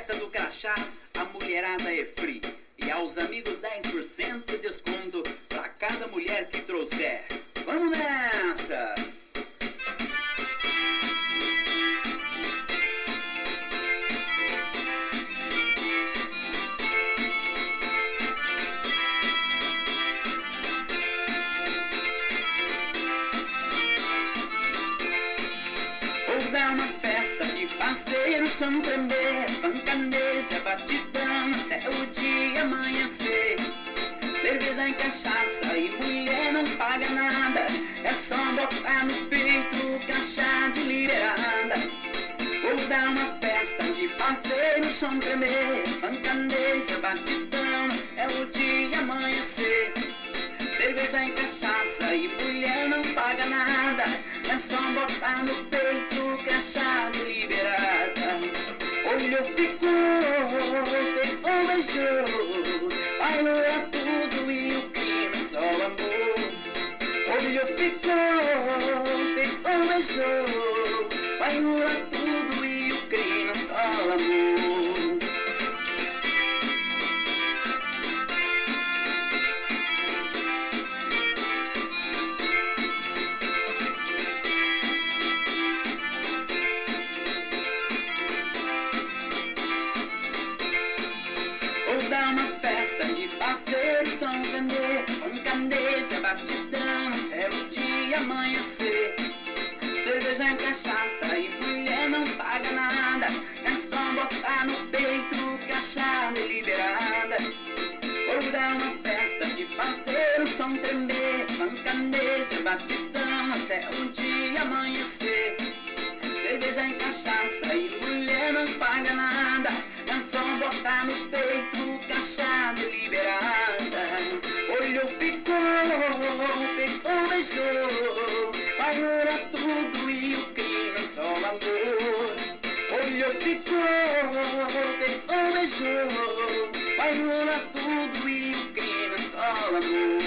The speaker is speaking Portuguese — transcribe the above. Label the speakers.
Speaker 1: festa do crachá, a mulherada é free. E aos amigos 10% de desconto pra cada mulher que trouxer. Vamos nessa! Hoje é uma festa que fazer o chão tremer, pancaneja, batidão até o dia amanhecer. Cerveja e cachaça e mulher não paga nada, é só botar no peito o crachá de liberada. Hoje é uma festa que fazer o chão tremer, pancaneja, batidão até o dia amanhecer. Cerveja e cachaça e mulher não paga nada, é só botar no peito o crachá de liberada. Olhou, ficou, pegou, beijou, bailou tudo e o clima é só amor. Olhou, ficou, pegou, beijou, bailou tudo e o clima é só amor. Hoje é uma festa de parceiros tão vender, pancaneja, batidão até o dia amanhecer. Cerveja e cachaça e mulher não paga nada, é só botar no peito o crachá de liberada. Hoje é uma festa de parceiros tão tremer, pancaneja, batidão até o dia amanhecer. Cerveja e cachaça e mulher não paga nada, é só botar no peito o crachá de liberada. Olhou, ficou, pegou, beijou, bailou tudo e o clima é só amor. Olhou, ficou, pegou, beijou, bailou tudo e o clima é só amor.